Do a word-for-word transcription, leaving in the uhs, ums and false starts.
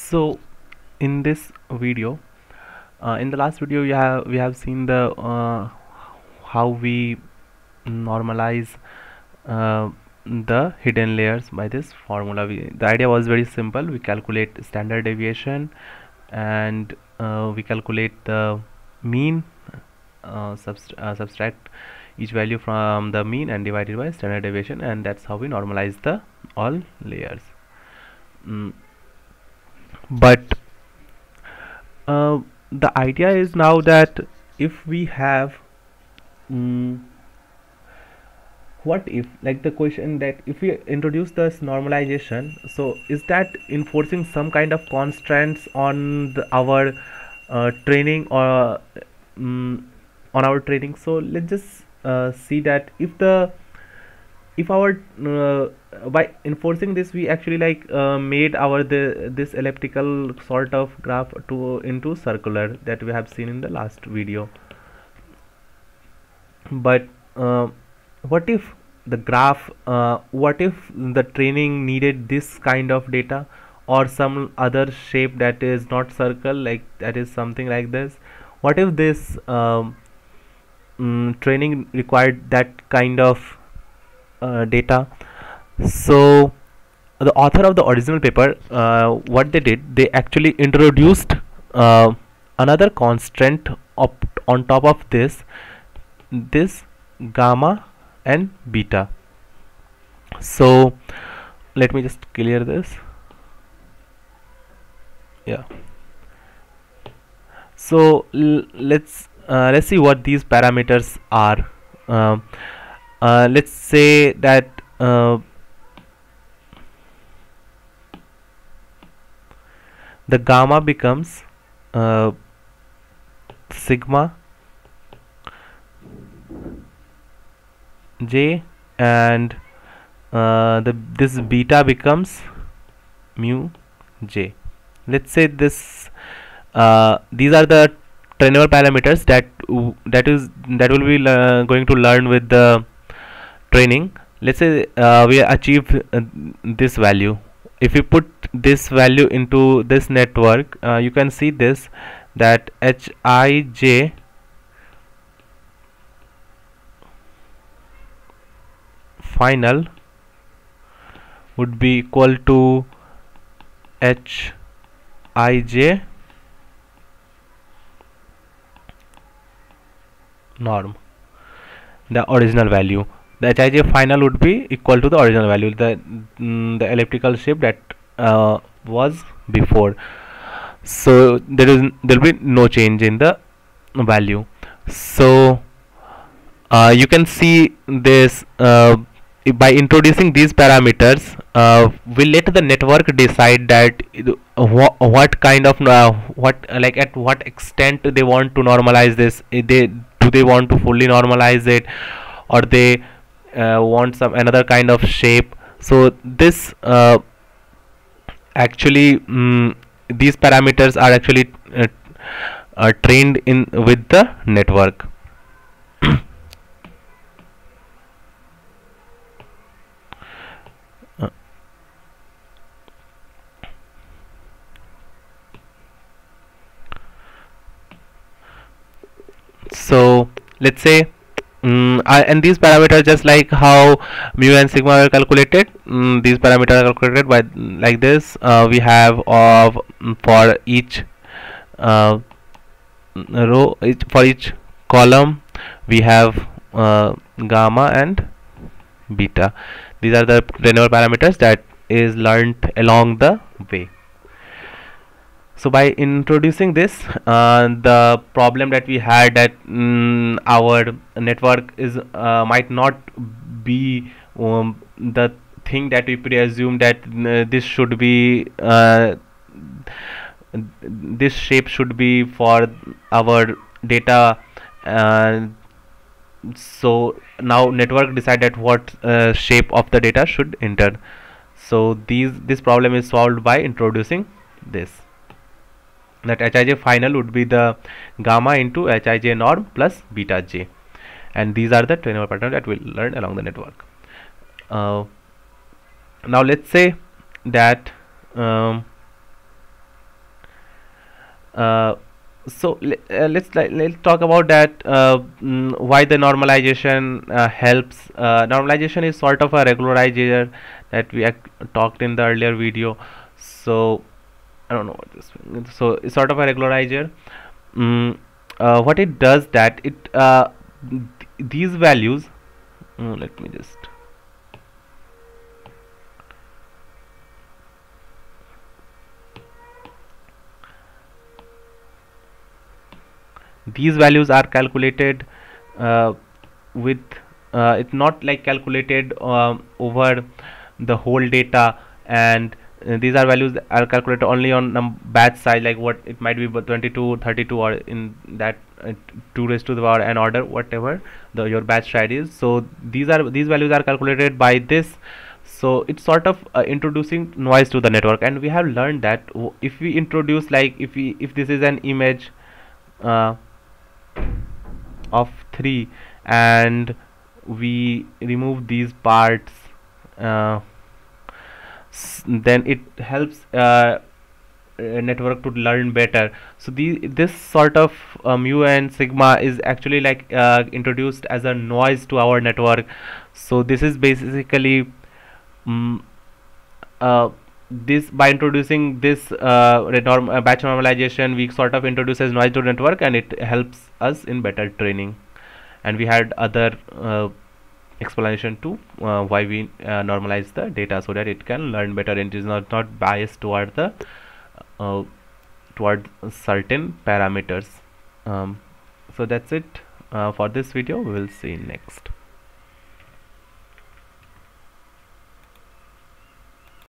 So in this video, uh, in the last video, we have we have seen the uh, how we normalize uh, the hidden layers by this formula. We, the idea was very simple. We calculate standard deviation and uh, we calculate the mean, uh, subst uh, subtract each value from the mean and divide it by standard deviation, and that's how we normalize the all layers. Mm. But uh, the idea is now that if we have mm, what if, like the question that if we introduce this normalization, so is that enforcing some kind of constraints on the, our uh, training or um, on our training? So let's just uh, see that if the if our uh, by enforcing this we actually like uh, made our the this elliptical sort of graph to into circular that we have seen in the last video. But uh, what if the graph uh, what if the training needed this kind of data or some other shape that is not circle, like that is something like this? What if this um, mm, training required that kind of uh, data? So the author of the original paper, uh, what they did, they actually introduced uh, another constraint up on top of this this gamma and beta. So let me just clear this. Yeah, so let's uh, let's see what these parameters are. um, uh, let's say that uh, the gamma becomes uh, sigma j, and uh, the this beta becomes mu j. Let's say this uh, these are the trainable parameters that that is that will be uh, going to learn with the training. Let's say uh, we achieve uh, this value. If we put this value into this network, uh, you can see this, that hij final would be equal to hij norm, the original value. The hij final would be equal to the original value, the mm, the elliptical shape that uh, was before. So there is there will be no change in the value. So uh, you can see this uh, by introducing these parameters, uh, we let the network decide that wh what kind of uh, what uh, like at what extent they want to normalize this. They do they want to fully normalize it, or they uh, want some another kind of shape. So this uh, actually mm, these parameters are actually uh, uh, trained in with the network. uh, so let's say Mm, uh, and these parameters, just like how mu and sigma are calculated, mm, these parameters are calculated by mm, like this. Uh, we have of mm, for each uh, row, each, for each column, we have uh, gamma and beta. These are the trainable parameters that is learned along the way. So by introducing this, uh, the problem that we had, that mm, our network is uh, might not be um, the thing that we presume that uh, this should be uh, this shape should be for our data. Uh, so now network decided what uh, shape of the data should enter. So these this problem is solved by introducing this, that hij final would be the gamma into hij norm plus beta j, and these are the trainable patterns that we'll learn along the network. Uh, now let's say that um, uh, so le- uh, let's like, let's talk about that, uh, mm, why the normalization uh, helps. Uh, normalization is sort of a regularizer that we ac- talked in the earlier video. So I don't know what this means. So it's sort of a regularizer. Mm, uh, what it does that it uh, th- these values. Mm, let me just. These values are calculated uh, with uh, it's not like calculated um, over the whole data, and uh, these are values that are calculated only on num batch size, like what it might be, but twenty-two, thirty-two, or in that uh, two raised to the power n order, whatever the your batch size is. So these are these values are calculated by this. So it's sort of uh, introducing noise to the network, and we have learned that w- if we introduce, like if we if this is an image uh, of three, and we remove these parts, uh, s- then it helps uh, uh, network to learn better. So the this sort of uh, mu and sigma is actually like uh, introduced as a noise to our network. So this is basically mm uh, this by introducing this uh, renorm- uh, batch normalization, we sort of introduces noise to network, and it helps us in better training. And we had other uh, explanation to uh, why we uh, normalize the data, so that it can learn better and it is not not biased toward the uh, toward certain parameters. Um, so that's it uh, for this video. We will see next.